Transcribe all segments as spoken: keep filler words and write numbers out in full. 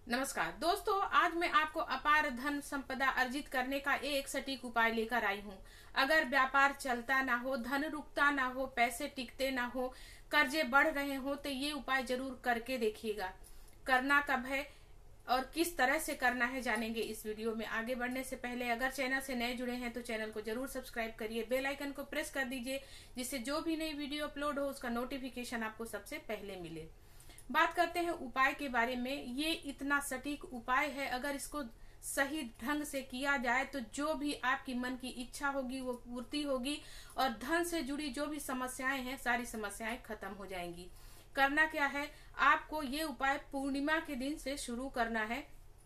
नमस्कार दोस्तों, आज मैं आपको अपार धन संपदा अर्जित करने का एक सटीक उपाय लेकर आई हूँ। अगर व्यापार चलता ना हो, धन रुकता ना हो, पैसे टिकते ना हो, कर्जे बढ़ रहे हो, तो ये उपाय जरूर करके देखिएगा। करना कब है और किस तरह से करना है जानेंगे इस वीडियो में। आगे बढ़ने से पहले अगर चैनल से नए जुड़े हैं तो चैनल को जरूर सब्सक्राइब करिए, बेल आइकन को प्रेस कर दीजिए, जिससे जो भी नई वीडियो अपलोड हो उसका नोटिफिकेशन आपको सबसे पहले मिले। बात करते हैं उपाय के बारे में। ये इतना सटीक उपाय है, अगर इसको सही ढंग से किया जाए तो जो भी आपकी मन की इच्छा होगी वो पूर्ति होगी और धन से जुड़ी जो भी समस्याएं हैं सारी समस्याएं खत्म हो जाएंगी। करना क्या है, आपको ये उपाय पूर्णिमा के दिन से शुरू करना है।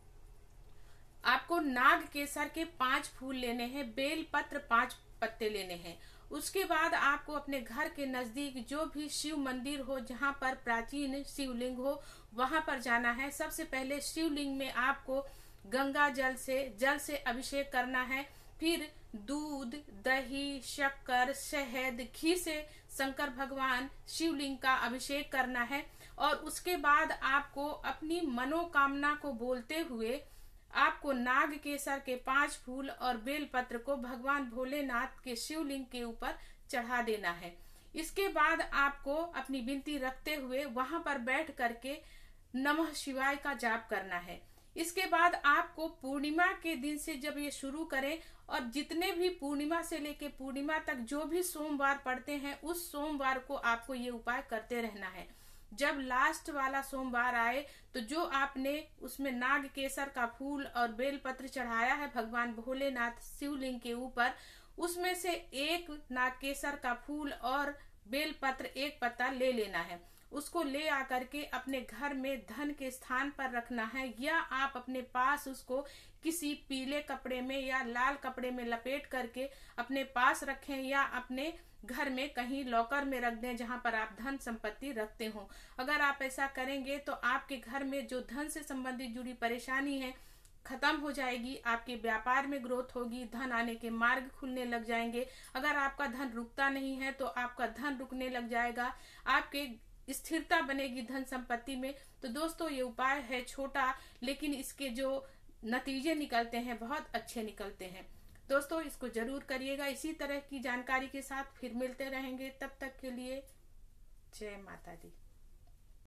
आपको नाग केसर के पांच फूल लेने हैं, बेल पत्र पांच पत्ते लेने हैं। उसके बाद आपको अपने घर के नजदीक जो भी शिव मंदिर हो, जहां पर प्राचीन शिवलिंग हो, वहां पर जाना है। सबसे पहले शिवलिंग में आपको गंगा जल से जल से अभिषेक करना है। फिर दूध, दही, शक्कर, शहद, घी से शंकर भगवान शिवलिंग का अभिषेक करना है। और उसके बाद आपको अपनी मनोकामना को बोलते हुए आपको नाग केसर के पांच फूल और बेल पत्र को भगवान भोलेनाथ के शिवलिंग के ऊपर चढ़ा देना है। इसके बाद आपको अपनी विनती रखते हुए वहां पर बैठ करके नमः शिवाय का जाप करना है। इसके बाद आपको पूर्णिमा के दिन से जब ये शुरू करें और जितने भी पूर्णिमा से लेके पूर्णिमा तक जो भी सोमवार पड़ते हैं उस सोमवार को आपको ये उपाय करते रहना है। जब लास्ट वाला सोमवार आए तो जो आपने उसमें नाग केसर का फूल और बेल पत्र चढ़ाया है भगवान भोलेनाथ शिवलिंग के ऊपर, उसमें से एक नाग केसर का फूल और बेल पत्र एक पत्ता ले लेना है। उसको ले आकर के अपने घर में धन के स्थान पर रखना है, या आप अपने पास उसको किसी पीले कपड़े में या लाल कपड़े में लपेट करके अपने पास रखें, या अपने घर में कहीं लॉकर में रख दें जहां पर आप धन संपत्ति रखते हो। अगर आप ऐसा करेंगे तो आपके घर में जो धन से संबंधित जुड़ी परेशानी है खत्म हो जाएगी, आपके व्यापार में ग्रोथ होगी, धन आने के मार्ग खुलने लग जाएंगे। अगर आपका धन रुकता नहीं है तो आपका धन रुकने लग जाएगा, आपके स्थिरता बनेगी धन संपत्ति में। तो दोस्तों, ये उपाय है छोटा, लेकिन इसके जो नतीजे निकलते हैं बहुत अच्छे निकलते हैं। दोस्तों, इसको जरूर करिएगा। इसी तरह की जानकारी के साथ फिर मिलते रहेंगे, तब तक के लिए जय माता दी।